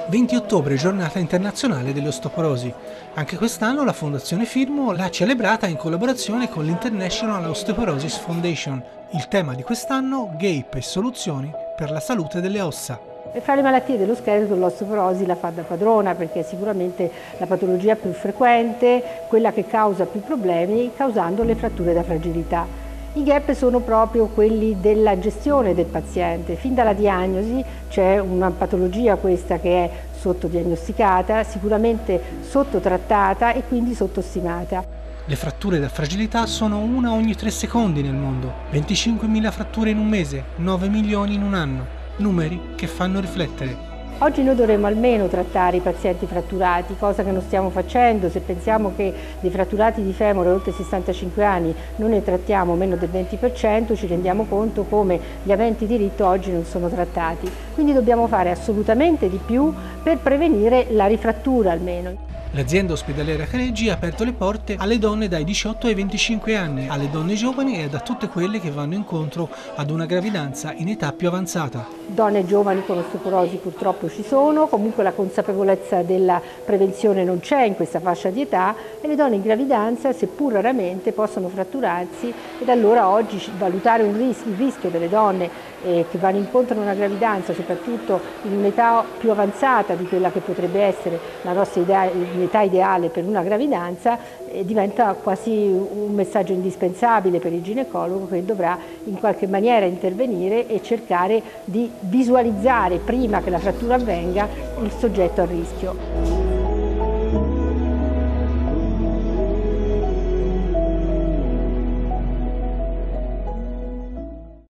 20 ottobre, giornata internazionale dell'osteoporosi. Anche quest'anno la Fondazione Firmo l'ha celebrata in collaborazione con l'International Osteoporosis Foundation. Il tema di quest'anno: GAPE e soluzioni per la salute delle ossa. E fra le malattie dello scheletro l'osteoporosi la fa da padrona, perché è sicuramente la patologia più frequente, quella che causa più problemi, causando le fratture da fragilità. I gap sono proprio quelli della gestione del paziente. Fin dalla diagnosi c'è una patologia questa che è sottodiagnosticata, sicuramente sottotrattata e quindi sottostimata. Le fratture da fragilità sono una ogni 3 secondi nel mondo, 25.000 fratture in un mese, 9 milioni in un anno, numeri che fanno riflettere. Oggi noi dovremmo almeno trattare i pazienti fratturati, cosa che non stiamo facendo. Se pensiamo che dei fratturati di femore oltre 65 anni non ne trattiamo meno del 20%, ci rendiamo conto come gli aventi diritto oggi non sono trattati. Quindi dobbiamo fare assolutamente di più per prevenire la rifrattura almeno. L'azienda ospedaliera Careggi ha aperto le porte alle donne dai 18 ai 25 anni, alle donne giovani e a tutte quelle che vanno incontro ad una gravidanza in età più avanzata. Donne giovani con osteoporosi purtroppo ci sono, comunque la consapevolezza della prevenzione non c'è in questa fascia di età e le donne in gravidanza, seppur raramente, possono fratturarsi, ed allora oggi valutare il rischio delle donne che vanno incontro a una gravidanza, soprattutto in un'età più avanzata di quella che potrebbe essere la nostra età ideale per una gravidanza, diventa quasi un messaggio indispensabile per il ginecologo, che dovrà in qualche maniera intervenire e cercare di visualizzare prima che la frattura avvenga il soggetto a rischio.